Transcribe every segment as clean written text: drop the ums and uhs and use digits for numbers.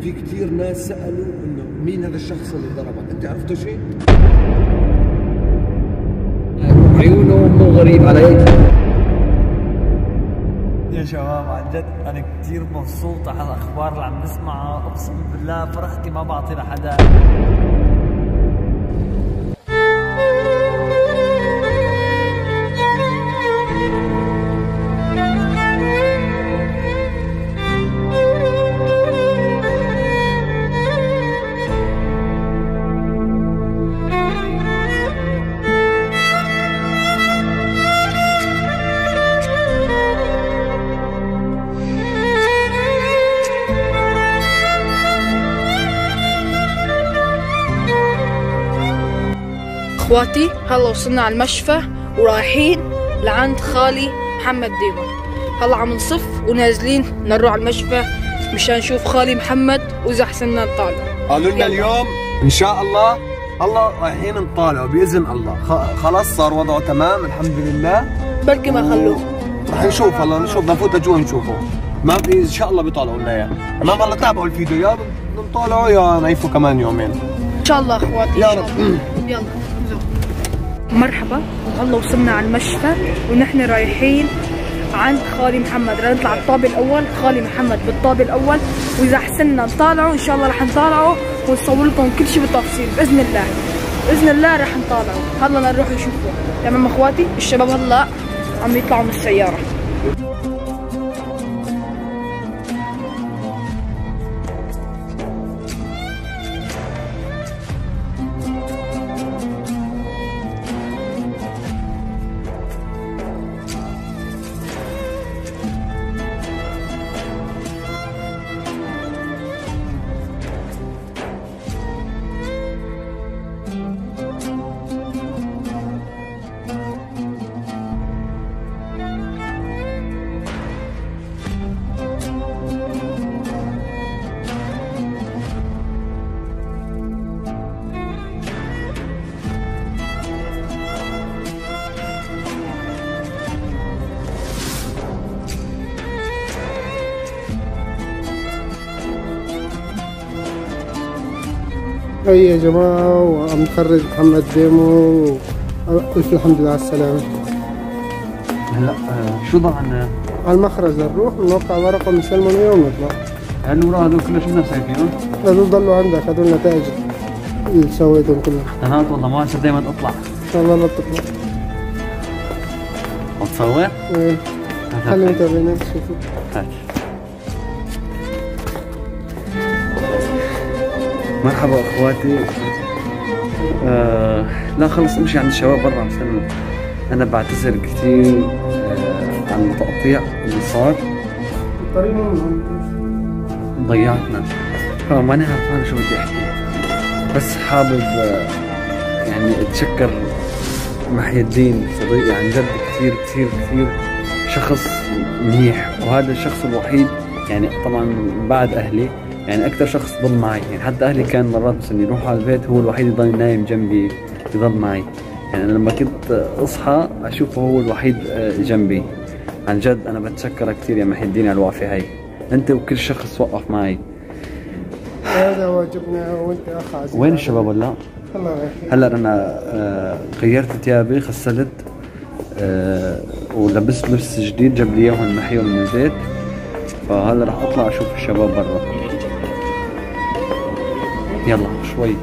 في كثير ناس سالوا انه مين هذا الشخص اللي ضربك، انت عرفته شيء؟ عيونه مو غريب علي. يا شباب عن جد انا كثير مبسوط على الاخبار اللي عم نسمعها، اقسم بالله فرحتي ما بعطي لحدا. اخواتي هلا وصلنا على المشفى ورايحين لعند خالي محمد ديمو. هلا عم نصف ونازلين نروح على المشفى مشان نشوف خالي محمد واذا حسنا نطالع. قالوا لنا اليوم ان شاء الله هلا رايحين نطالعوا باذن الله. خلاص صار وضعه تمام الحمد لله. بلكي ما خلوه. رح نشوف هلا، نشوف نفوت جوا نشوفه. ما في ان شاء الله بيطالعوا لنا اياه. تمام هلا تابعوا الفيديو، يا نطالعوا يا نعيفوا كمان يومين ان شاء الله اخواتي يا رب. يلا مرحبا، هلا وصلنا على المشفى ونحن رايحين عند خالي محمد. رح نطلع الطابق الاول، خالي محمد بالطابق الاول، واذا حسنا نطالعه ان شاء الله رح نطالعه ونصور لكم كل شيء بالتفصيل باذن الله. باذن الله رح نطالعه. هلا نروح نشوفه. تمام اخواتي؟ الشباب هلا عم يطلعوا من السياره. هاي يا جماعة وعم نخرج محمد ديمو، ألف الحمد لله على السلامة. هلا شو ضلنا؟ على المخرج نروح نوقع ورقة ونسلمهم اليوم نطلع. هالوراق هذول كلهم شو سايبينهم؟ هذول ضلوا عندك، هذول نتائج اللي سويتهم كلهم. هات والله ما دائما اطلع. إن شاء الله لا تطلع. وتصور؟ إيه خلي متابعينا تشوفوا. هات. مرحبا اخواتي. لا خلص امشي عند الشباب برا مستنى. انا بعتذر كثير عن التقطيع اللي صار. الطريق ضيعتنا، فما انا عارف شو بدي احكي، بس حابب يعني اتشكر محي الدين صديقي عن جد كثير كثير كثير شخص منيح، وهذا الشخص الوحيد يعني طبعا بعد اهلي يعني اكثر شخص ضل معي. يعني حتى اهلي كان مرات بس اني اروح على البيت هو الوحيد يضل نايم جنبي يضل معي. يعني أنا لما كنت اصحى اشوفه هو الوحيد جنبي. عن جد انا بتشكرك كثير يا محي الدين على الوقفه هاي، انت وكل شخص وقف معي. هذا واجبنا وانت اخ عزيز. وين الشباب هلا؟ هلا انا غيرت ثيابي، غسلت ولبست لبس جديد جاب لي اياهم محي من البيت، فهلا رح اطلع اشوف الشباب برا. يلا شوي.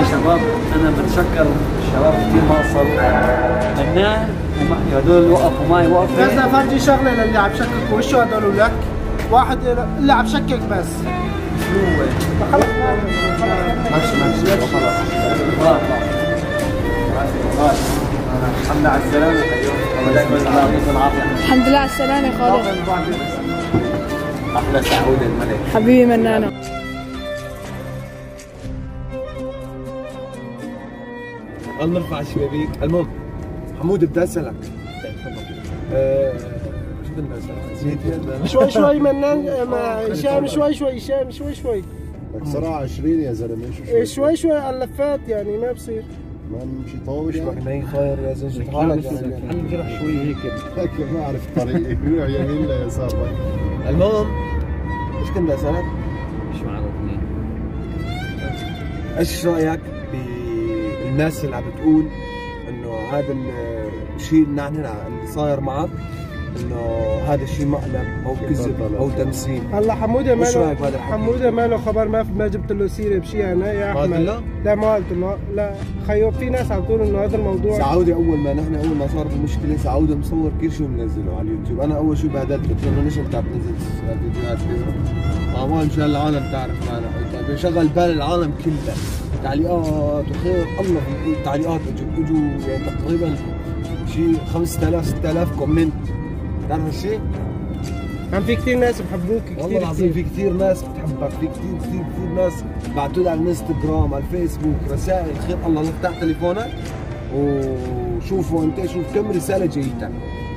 شباب انا بتشكر الشباب كثير ما وصلوا منان هدول وقفوا معي وقفه. بس افرجي شغله للي عم شكك وشه هدول لك واحد اللي عم شكك بس شنو خلص ماشي خلاص الحمد لله على السلامة الله دائما يعطيكم العافية. الحمد لله على السلامة خالد. أحلى سعودة الملك حبيبي منانة. خلينا نرفع الشبابيك. المهم حمود بدي أسألك شو بدنا نسألك؟ شوي منان هشام شوي شوي لك سرعة 20 يا زلمة شوي على اللفات يعني ما بصير ما نمشي طول مش يعني. معناه خير يا زلمة حالك خلينا نجرح شوي هيك. لك ما أعرف الطريق يروح يمين ليسار. المهم ايش كنت أسألك؟ مش معروفين. ايش رأيك بالناس اللي عم بتقول انه هذا الشيء اللي صاير معك انه هذا الشيء مقلب او كذب او تمثيل؟ هلا حموده وش ما رأيك بهذا له الحكي؟ حموده ما له خبر ما جبت له سيره بشيء انا يا ما قلت احمد. له؟ لا ما قلت له لا خيو في ناس عم تقول انه هذا الموضوع سعودي اول ما صارت المشكله سعودي مصور كل شيء منزله على اليوتيوب. انا اول شيء بهدلت قلت له ليش انت عم تنزل فيديوهات اليوم؟ مشان العالم تعرف معنا بشغل بال العالم كلها تعليقات وخير الله في التعليقات اجوا يعني تقريبا شيء 5000 6000 كومنت. تعرف هالشيء؟ عم في كثير ناس بحبوك كثير والله العظيم في كثير ناس بتحبك، في كثير ناس بعثوا لي على الانستغرام على الفيسبوك رسائل خير الله لك تحت تليفونك وشوفوا انت شوف كم رساله جايتك.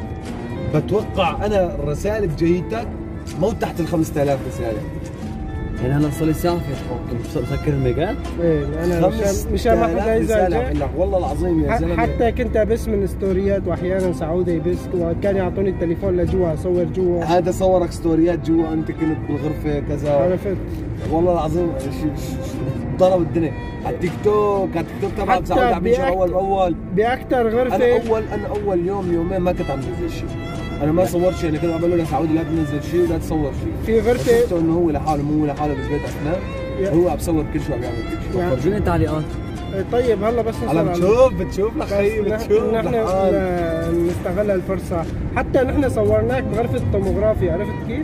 بتوقع انا الرسائل جايتك مو تحت ال 5000 رساله. يعني هلا صار لي ساعه مسكر الميجات. ايه انا مشان ما حدا يزعج. والله العظيم يا زلمه حتى كنت ابث من ستوريات واحيانا سعودي يبث وكان يعطوني التليفون لجوا اصور جوا. هذا صورك ستوريات جوا انت كنت بالغرفه كذا. عرفت والله العظيم ضرب الدنيا على التيك توك تبع سعودي عم ينشر اول باول باكثر غرفه. انا اول يومين ما كنت عم بنزل شيء. انا ما صورت شيء، انا كنت عم بقول له لسعودي لا تنزل شيء ولا تصور شيء. في غرفه شفته انه هو لحاله مو لحاله بالبيت اثناء هو عم بصور كل شيء عم يعمل كل شيء. فرجوني تعليقات. طيب هلا بس هلا بتشوف لخي بتشوف نحن نستغل الفرصه. حتى نحن صورناك بغرفه الطوموغرافيا. عرفت كيف؟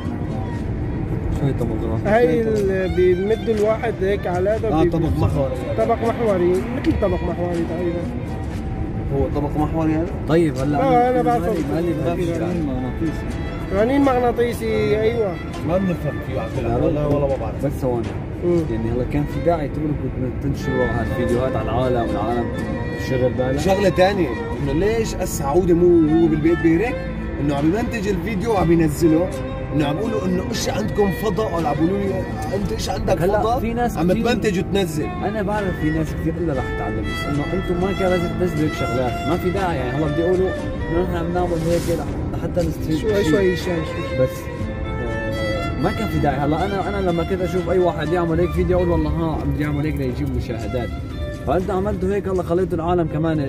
شو هي الطوموغرافيا؟ هي اللي بيمدوا الواحد هيك على هذا طبق محوري. طبق محوري مثل طبق محوري تقريبا. هو طبق محوري هذا؟ طيب هلا لا انا بعرف مالي مغناطيسي. رنين مغناطيسي ايوه. ما بنفهم فيه عبد الله والله ما بعرف. بس ثواني يعني هلا كان في داعي تقولوا تنشروا هالفيديوهات على العالم والعالم تشغل بالها. شغله ثانيه انه ليش السعودي مو هو بالبيت بيرك انه عم يمنتج الفيديو وعم ينزله انه عم بيقولوا انه ايش عندكم فضاء ولا عم بيقولوا لي انت ايش عندك فضاء في ناس عم تمنتج وتنزل. انا بعرف في ناس كثير الا رح تعلم بس انه انتم ما كان لازم تنزلوا هيك شغلات ما في داعي. يعني هلا بدي يقولوا انه نحن عم نعمل هيك لحتى نستفيد شوي بس ما كان في داعي. هلا انا لما كنت اشوف اي واحد يعمل هيك فيديو اقول والله ها عم يعمل هيك ليجيب مشاهدات. فانت عملتوا هيك الله خليتوا العالم كمان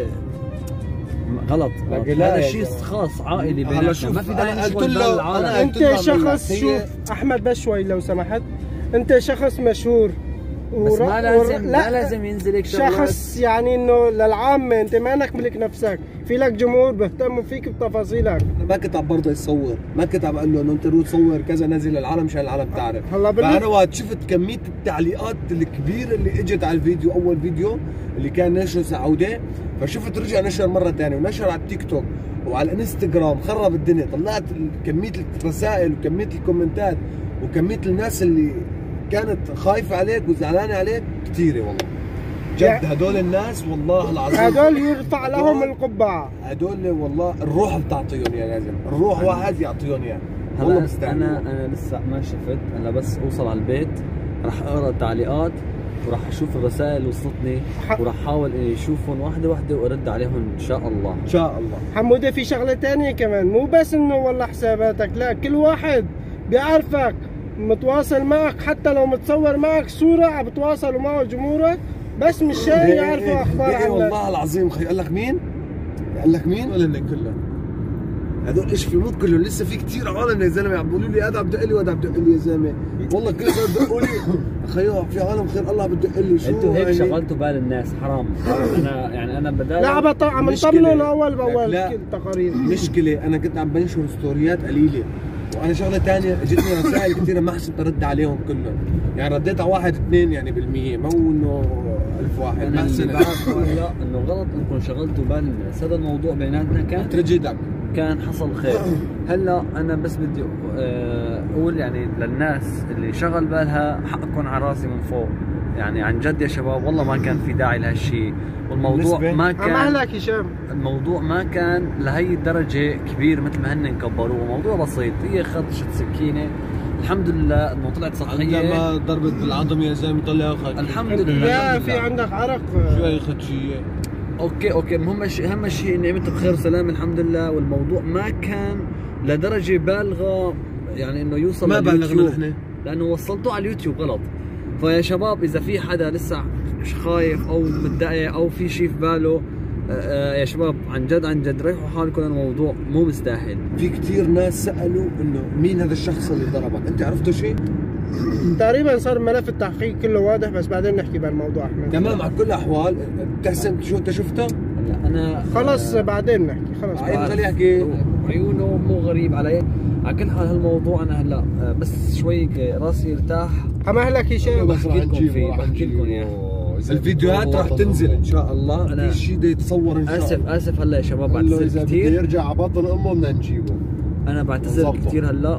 غلط. هذا شيء خاص عائلي بيناتنا ما في داعي نشغل بال العالم. انت شخص شوف احمد بس شوي لو سمحت. انت شخص مشهور بس ما لازم ينزل هيك شخص يعني انه للعامه. انت مانك ملك نفسك، في لك جمهور بيهتموا فيك بتفاصيلك. ما كنت عم برضه يصور، ما كنت عم اقول له انه انت روح صور كذا نزل للعالم مشان العالم تعرف. فانا وقت شفت كميه التعليقات الكبيره اللي اجت على الفيديو اول فيديو اللي كان نشره سعودي، فشفت رجع نشر مره ثانيه ونشر على التيك توك وعلى الانستغرام خرب الدنيا. طلعت كميه الرسائل وكميه الكومنتات وكميه الناس اللي كانت خايفه عليك وزعلانه عليك كثيره والله. جد هدول الناس والله العظيم هدول يرفع لهم القبعه. هدول والله الروح بتعطيهم يا لازم، الروح واحد يعطيهم اياه. والله بستاهل. انا لسه ما شفت، انا بس اوصل على البيت راح اقرا التعليقات وراح اشوف الرسائل اللي وصلتني وراح احاول اني اشوفهم واحده واحده وارد عليهم ان شاء الله. ان شاء الله. حموده في شغله ثانيه كمان، مو بس انه والله حساباتك، لا كل واحد بيعرفك متواصل معك، حتى لو متصور معك صوره عم بتواصلوا معه جمهورك بس مشان يعرفوا اخبار عنك. والله العظيم خي. قال لك مين؟ قال لك مين ولا انك كله؟ هذول ايش في مو كلهم، لسه في كثير عالم يا زلمه عم بيقولوا لي هذا عم بدق لي وهذا عم بدق لي يا زلمه، والله كل صار بدقوا لي اخيو في عالم خير الله بدق لي. شو انتوا هيك يعني؟ شغلتوا بال الناس حرام. انا يعني انا بدال لا عم نطمنهم اول باول لا. كل تقارير. مشكله انا كنت عم بنشر ستوريات قليله، وانا شغله ثانيه اجتني رسائل كثيره ما حسيت ارد عليهم كلهم، يعني رديت على 1-2 يعني بالمية، مو انه 1000 واحد. انا اللي بعرفه هلا انه غلط انكم شغلتوا بال الناس، هذا الموضوع بيناتنا كان حصل خير. هلا انا بس بدي اقول يعني للناس اللي شغل بالها حقكم على راسي من فوق، يعني عن جد يا شباب والله ما كان في داعي لهالشيء، والموضوع ما كان مهلك هشام، الموضوع ما كان لهي الدرجه كبير مثل ما هن كبروه، موضوع بسيط، هي خدشة سكينه الحمد لله انه طلعت سطحيه، ما ضربت بالعظم يا زلمه طلع خد الحمد لله. لا في عندك عرق شو هي خدشيه. اوكي اهم شيء اني عملت بخير وسلام الحمد لله، والموضوع ما كان لدرجه بالغه يعني انه يوصل ما بلغنا نحن، لانه وصلتوه على اليوتيوب غلط. فيا شباب اذا في حدا لسه خايف او متضايق او في شيء في باله، يا شباب عن جد ريحوا حالكم، الموضوع مو مستاهل. في كثير ناس سالوا انه مين هذا الشخص اللي ضربك، انت عرفتوا شيء؟ تقريبا صار ملف التحقيق كله واضح، بس بعدين نحكي بهالموضوع احمد. تمام. على كل الاحوال بتحسن شو انت شفته؟ هلا انا خلص بعدين نحكي خلص. خليه يحكي. عيونه مو غريب علي. على كل حال هالموضوع انا هلا بس شوي راسي ارتاح. حمهلك هشام بحكي لكم اياه. الفيديوهات راح تنزل ان شاء الله، في شيء بده يتصور ان شاء الله. اسف هلا يا شباب بعتذر كثير. يرجع على بطن امه بدنا نجيبه. انا بعتذر كثير هلا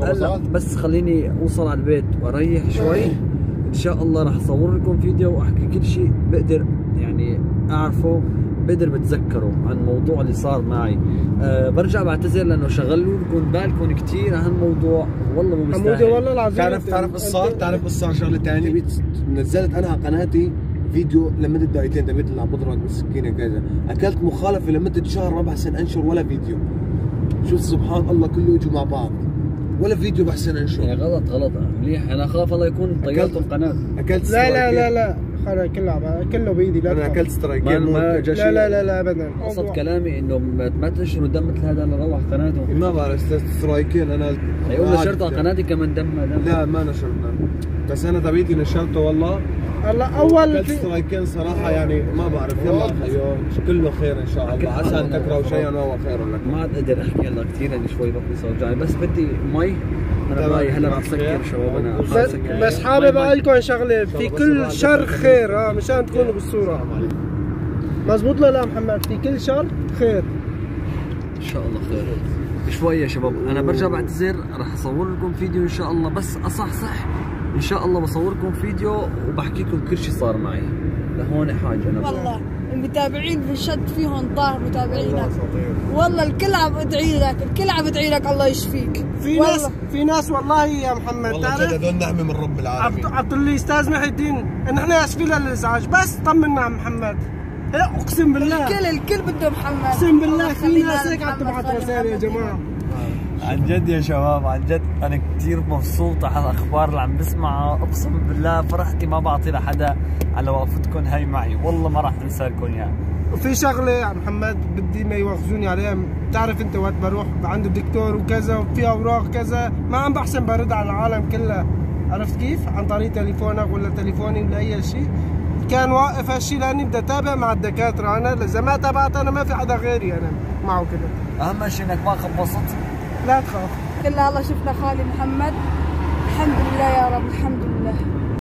بس خليني اوصل على البيت واريح شوي، ان شاء الله راح اصور لكم فيديو واحكي كل شيء بقدر يعني اعرفه، بقدر بتذكره عن الموضوع اللي صار معي. برجع بعتذر لانه شغلوا لكم بالكم كثير عن هالموضوع، والله مو مستاهل. والله العظيم تعرف قصة شغله ثانيه، نزلت انا على قناتي فيديو لمدة دقيقتين تبيت اللي عم بضربك بالسكينه كذا، اكلت مخالفه لمده شهر ما بحسن انشر ولا فيديو. شوف سبحان الله كله اجوا مع بعض، ولا فيديو بحسن انشر. يا غلط مليح، انا اخاف الله يكون طيرت القناه. اكلت لا خلص كله بايدي. لا انا اكلت سترايكين. لا ابدا. قصد كلامي انه ما تنشروا دم مثل هذا، انا اروح قناته. ما بعرف سترايكين انا يقول نشرته على قناتي كمان دم. لا ما نشرنا، بس انا تبعيتي نشرته والله. هلا اول سترايكين صراحه يعني ما بعرف. يلا خيو كله خير ان شاء الله، عسى ان تكرهوا شيئا وهو خير لكم. ما اقدر احكي هلا كثير لاني شوي بطني صوجعني، بس بدي مي. انا برايي هلا رح سكر شباب. انا بس حابب اقول لكم شغله، في كل شر خير مشان تكونوا بالصوره. مزبوط لا محمد؟ في كل شر خير ان شاء الله خير. شوي يا شباب انا برجع بعتذر، رح اصور لكم فيديو ان شاء الله، بس اصحصح ان شاء الله بصور لكم فيديو وبحكي لكم كل شيء صار معي. لهون حاجه انا والله المتابعين بالشد فيهم ظاهر متابعينك، والله الكل عم ادعي لك، الكل عم ادعي لك الله يشفيك. في ناس والله يا محمد والله جد هذول نعمه من رب العالمين. عبد الله استاذ محي الدين نحن اسفين للازعاج، بس طمنا عم محمد. اقسم بالله الكل بده محمد، اقسم بالله في ناس هيك عم تبعت رسائل يا جماعه. عن جد يا شباب عن جد انا كثير مبسوط على الاخبار اللي عم بسمعها، اقسم بالله فرحتي ما بعطي لحدا على وقفتكم هاي معي، والله ما راح انسى لكم اياها. وفي شغله يا محمد بدي ما يواخذوني عليها، بتعرف انت وقت بروح عند الدكتور وكذا وفي اوراق كذا ما عم بحسن برد على العالم كلها، عرفت كيف؟ عن طريق تليفونك ولا تليفوني ولا اي شيء. كان واقف هالشيء لاني بدي اتابع مع الدكاتره، انا اذا ما تابعت انا ما في حدا غيري انا معه كذا. اهم شيء انك ما خبصت. لا تخاف. كلها الله شفنا خالي محمد الحمد لله.